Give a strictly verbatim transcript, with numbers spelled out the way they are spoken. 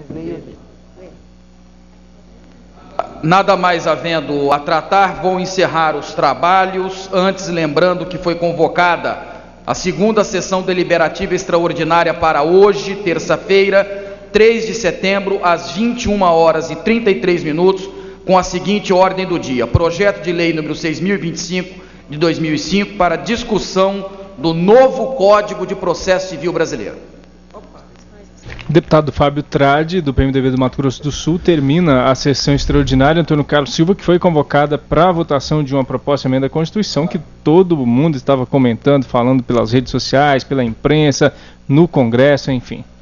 Nada mais havendo a tratar, vou encerrar os trabalhos, antes lembrando que foi convocada a segunda sessão deliberativa extraordinária para hoje, terça-feira, três de setembro, às vinte e uma horas e trinta e três minutos, com a seguinte ordem do dia: projeto de lei número seis mil e vinte e cinco de dois mil e cinco para discussão do novo Código de Processo Civil Brasileiro. Deputado Fábio Tradi, do P M D B do Mato Grosso do Sul, termina a sessão extraordinária. Antônio Carlos Silva, que foi convocada para a votação de uma proposta de emenda à Constituição que todo mundo estava comentando, falando pelas redes sociais, pela imprensa, no Congresso, enfim.